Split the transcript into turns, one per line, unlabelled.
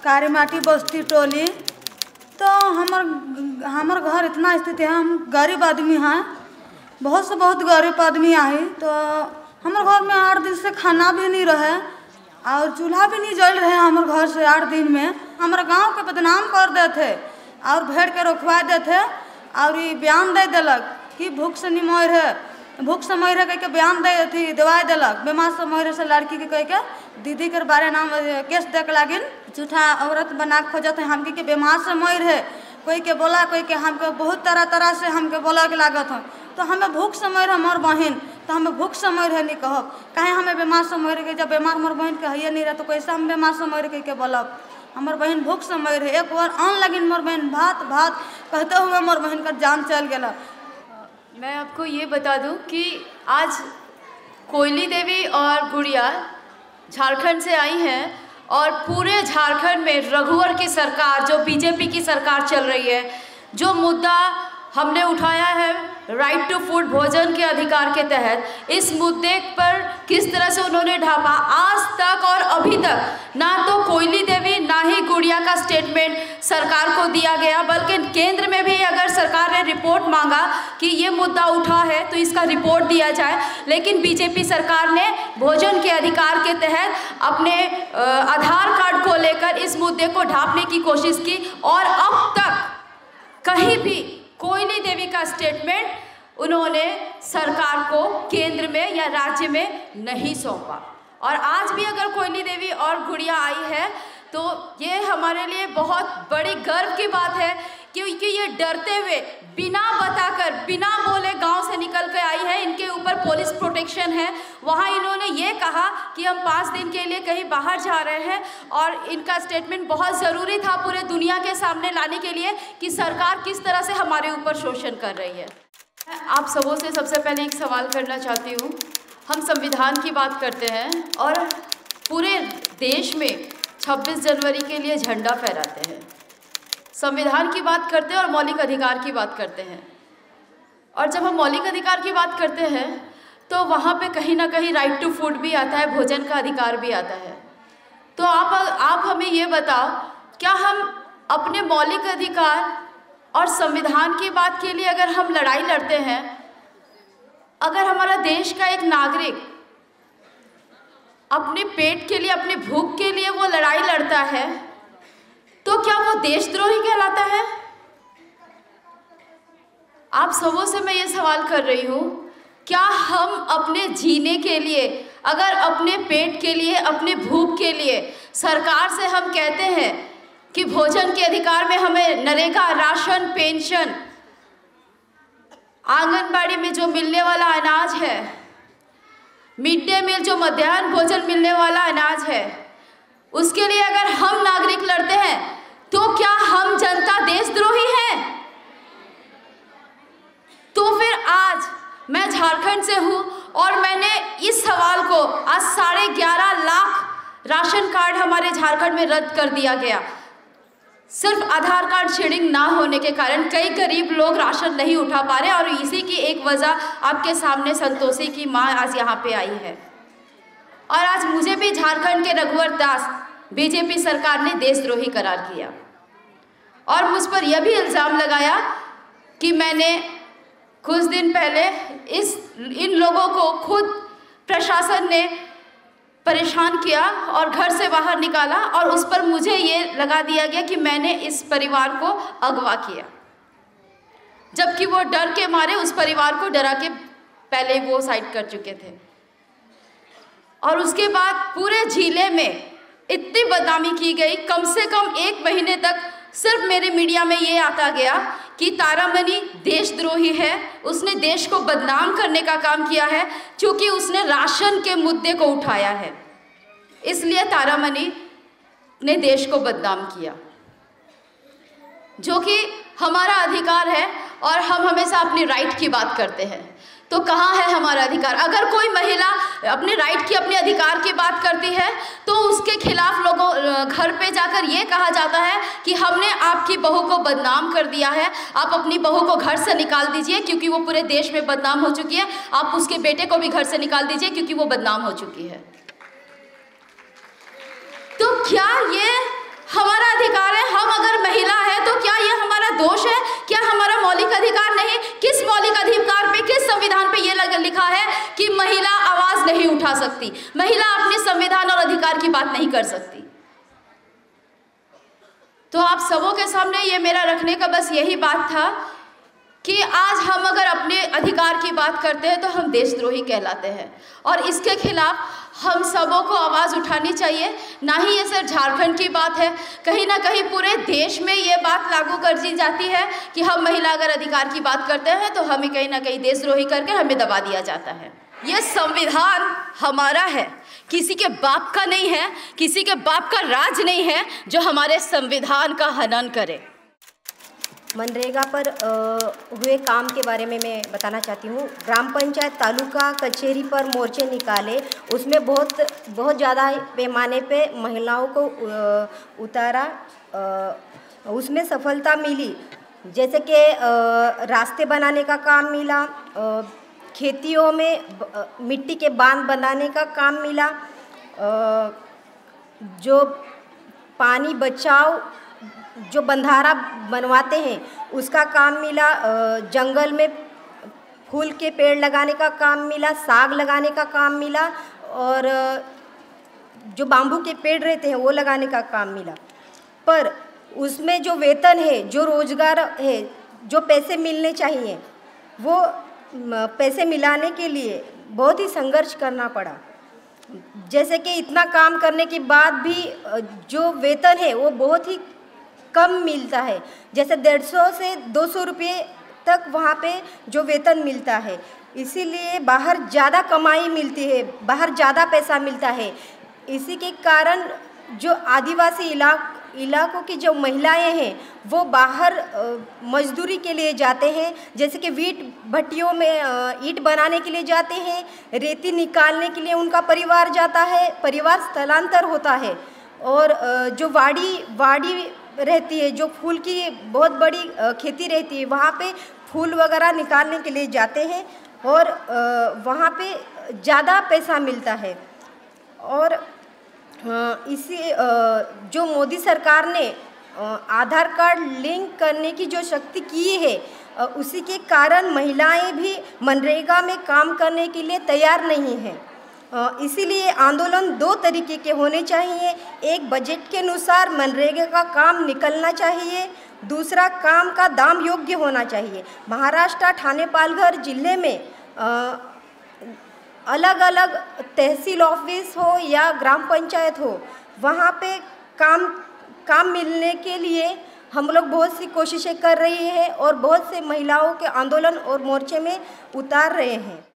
कारीमाटी बस्ती टोली। तो हमर घर इतना स्थिति है, हम गरीब आदमी हैं, बहुत से बहुत गरीब आदमी आई। तो हमारे घर में 8 दिन से खाना भी नहीं रहे और चूल्हा भी नहीं जल रहे हमारे घर से 8 दिन में। हमारे गांव के बदनाम कर देते और भेड़ के रोकवा देते और ये बयान दे दिलक कि भूख से नहीं मर है, भूख से मर है कह के बयान दे थी दवाई दिलक। बीमार से मर से लड़की के कह के दीदी के बारे नाम केस देख लागिन, झूठा औरत बना के खोजत है हमके कि बीमार से मर है। कोई के बोला, कोई के हमके बहुत तरह से हमके बोला के लागत है। तो हमें भूख से मर है मोर बहन, तो हमें भूख से मर है नहीं कहब, कहे हमें बीमार से मर के। जब बीमार मोर बहन के है नहीं रहे तो कैसे हम बीमार से मर के बोलब। हमार बहन भूख से मर है। एक बार आन लगिन मोर बहन भात भात कहते हुए मोर बहन का जान चल गया।
मैं आपको ये बता दूं कि आज कोयली देवी और गुड़िया झारखंड से आई हैं और पूरे झारखंड में रघुवर की सरकार, जो बीजेपी की सरकार चल रही है, जो मुद्दा हमने उठाया है राइट टू फूड, भोजन के अधिकार के तहत, इस मुद्दे पर किस तरह से उन्होंने ढापा। आज तक और अभी तक ना तो कोयली देवी ना ही गुड़िया का स्टेटमेंट सरकार को दिया गया, बल्कि केंद्र में भी अगर सरकार ने रिपोर्ट मांगा कि ये मुद्दा उठा है तो इसका रिपोर्ट दिया जाए, लेकिन बीजेपी सरकार ने भोजन के अधिकार के तहत अपने आधार कार्ड को लेकर इस मुद्दे को ढांपने की कोशिश की और अब तक कहीं भी कोयली देवी का स्टेटमेंट उन्होंने सरकार को केंद्र में या राज्य में नहीं सौंपा। और आज भी अगर कोयली देवी और गुड़िया आई है तो ये हमारे लिए बहुत बड़ी गर्व की बात है, क्योंकि ये डरते हुए बिना बताकर बिना बोले गांव से निकल के आई है। इनके ऊपर पुलिस प्रोटेक्शन है। वहाँ इन्होंने ये कहा कि हम 5 दिन के लिए कहीं बाहर जा रहे हैं और इनका स्टेटमेंट बहुत ज़रूरी था पूरे दुनिया के सामने लाने के लिए कि सरकार किस तरह से हमारे ऊपर शोषण कर रही है। आप सबों से सबसे पहले एक सवाल करना चाहती हूँ। हम संविधान की बात करते हैं और पूरे देश में 26 जनवरी के लिए झंडा फहराते हैं, संविधान की बात करते हैं और मौलिक अधिकार की बात करते हैं। और जब हम मौलिक अधिकार की बात करते हैं तो वहाँ पे कहीं ना कहीं राइट टू फूड भी आता है, भोजन का अधिकार भी आता है। तो आप हमें ये बताओ, क्या हम अपने मौलिक अधिकार और संविधान की बात के लिए अगर हम लड़ाई लड़ते हैं, अगर हमारा देश का एक नागरिक अपने पेट के लिए, अपने भूख के लिए वो लड़ाई लड़ता है, तो क्या वो देशद्रोही कहलाता है? आप सबों से मैं ये सवाल कर रही हूँ, क्या हम अपने जीने के लिए, अगर अपने पेट के लिए, अपने भूख के लिए सरकार से हम कहते हैं कि भोजन के अधिकार में हमें नरेगा, राशन, पेंशन, आंगनबाड़ी में जो मिलने वाला अनाज है, मिड डे मील जो मध्याह्न भोजन मिलने वाला अनाज है, उसके लिए अगर हम नागरिक लड़ते हैं तो क्या हम जनता देशद्रोही हैं? तो फिर आज मैं झारखंड से हूँ और मैंने इस सवाल को, आज 11.5 लाख राशन कार्ड हमारे झारखंड में रद्द कर दिया गया। सिर्फ आधार कार्ड शेडिंग ना होने के कारण कई गरीब लोग राशन नहीं उठा पा रहे और इसी की एक वजह आपके सामने संतोषी की माँ आज यहाँ पे आई है। और आज मुझे भी झारखंड के रघुवर दास बीजेपी सरकार ने देशद्रोही करार किया और मुझ पर यह भी इल्ज़ाम लगाया कि मैंने कुछ दिन पहले इन लोगों को खुद प्रशासन ने परेशान किया और घर से बाहर निकाला और उस पर मुझे ये लगा दिया गया कि मैंने इस परिवार को अगवा किया, जबकि वो डर के मारे उस परिवार को डरा के पहले वो साइड कर चुके थे। और उसके बाद पूरे जिले में इतनी बदनामी की गई, कम से कम 1 महीने तक सिर्फ मेरे मीडिया में ये आता गया कि तारामणि देशद्रोही है, उसने देश को बदनाम करने का काम किया है क्योंकि उसने राशन के मुद्दे को उठाया है, इसलिए तारामणि ने देश को बदनाम किया, जो कि हमारा अधिकार है और हम हमेशा अपनी राइट की बात करते हैं। तो कहाँ है हमारा अधिकार? अगर कोई महिला अपने राइट की, अपने अधिकार की बात करती है तो उसके खिलाफ लोगों घर पे जाकर ये कहा जाता है कि हमने आपकी बहू को बदनाम कर दिया है, आप अपनी बहू को घर से निकाल दीजिए क्योंकि वो पूरे देश में बदनाम हो चुकी है, आप उसके बेटे को भी घर से निकाल दीजिए क्योंकि वो बदनाम हो चुकी है। तो क्या ये हमारा अधिकार है। हम अगर महिला है तो क्या ये हमारा दोष है? क्या हमारा मौलिक अधिकार नहीं? किस मौलिक अधिकार पे, किस संविधान पे ये लिखा है कि महिला आवाज नहीं उठा सकती, महिला अपने संविधान और अधिकार की बात नहीं कर सकती? तो आप सबों के सामने ये मेरा रखने का बस यही बात था कि आज हम अगर अपने अधिकार की बात करते हैं तो हम देशद्रोही कहलाते हैं, और इसके खिलाफ हम सबों को आवाज़ उठानी चाहिए। ना ही ये सिर्फ झारखंड की बात है, कहीं ना कहीं पूरे देश में ये बात लागू कर दी जाती है कि हम महिला अगर अधिकार की बात करते हैं तो हमें कहीं ना कहीं देशद्रोही करके हमें दबा दिया जाता है। ये संविधान हमारा है, किसी के बाप का नहीं है, किसी के बाप का राज नहीं है जो हमारे संविधान का हनन करे।
मनरेगा पर हुए काम के बारे में मैं बताना चाहती हूँ। ग्राम पंचायत तालुका कचहरी पर मोर्चे निकाले, उसमें बहुत ज़्यादा पैमाने पे महिलाओं को उतारा, उसमें सफलता मिली। जैसे कि रास्ते बनाने का काम मिला, खेतियों में मिट्टी के बांध बनाने का काम मिला, जो पानी बचाव जो बंधारा बनवाते हैं उसका काम मिला, जंगल में फूल के पेड़ लगाने का काम मिला, साग लगाने का काम मिला, और जो बाम्बू के पेड़ रहते हैं वो लगाने का काम मिला। पर उसमें जो वेतन है, जो रोजगार है, जो पैसे मिलने चाहिए, वो पैसे मिलाने के लिए बहुत ही संघर्ष करना पड़ा। जैसे कि इतना काम करने के बाद भी जो वेतन है वो बहुत ही कम मिलता है। जैसे 150 से 200 रुपये तक वहाँ पे जो वेतन मिलता है, इसीलिए बाहर ज़्यादा कमाई मिलती है, बाहर ज़्यादा पैसा मिलता है। इसी के कारण जो आदिवासी इलाकों की जो महिलाएं हैं वो बाहर मजदूरी के लिए जाते हैं। जैसे कि ईंट भट्टियों में ईंट बनाने के लिए जाते हैं, रेती निकालने के लिए उनका परिवार जाता है, परिवार स्थलांतर होता है। और जो वाड़ी रहती है, जो फूल की बहुत बड़ी खेती रहती है, वहाँ पे फूल वगैरह निकालने के लिए जाते हैं और वहाँ पे ज़्यादा पैसा मिलता है। और इसी जो मोदी सरकार ने आधार कार्ड लिंक करने की जो शक्ति की है, उसी के कारण महिलाएं भी मनरेगा में काम करने के लिए तैयार नहीं हैं। इसीलिए आंदोलन 2 तरीके के होने चाहिए। एक, बजट के अनुसार मनरेगा का काम निकलना चाहिए, दूसरा, काम का दाम योग्य होना चाहिए। महाराष्ट्र ठाणे पालघर जिले में अलग अलग तहसील ऑफिस हो या ग्राम पंचायत हो, वहाँ पे काम मिलने के लिए हम लोग बहुत सी कोशिशें कर रही हैं और बहुत से महिलाओं के आंदोलन और मोर्चे में उतार रहे हैं।